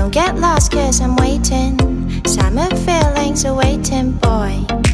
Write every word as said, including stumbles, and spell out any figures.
Don't get lost cause I'm waiting. Summer feelings are waiting, boy.